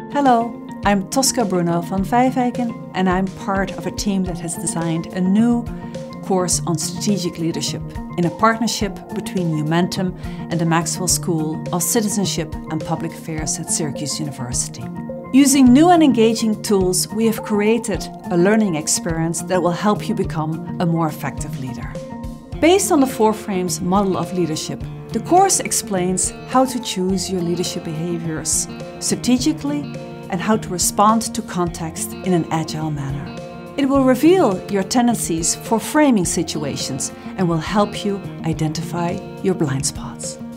Hello, I'm Tosca Bruno van Vijfijken and I'm part of a team that has designed a new course on strategic leadership in a partnership between Momentum and the Maxwell School of Citizenship and Public Affairs at Syracuse University. Using new and engaging tools, we have created a learning experience that will help you become a more effective leader. Based on the 4 Frames model of leadership, the course explains how to choose your leadership behaviors strategically and how to respond to context in an agile manner. It will reveal your tendencies for framing situations and will help you identify your blind spots.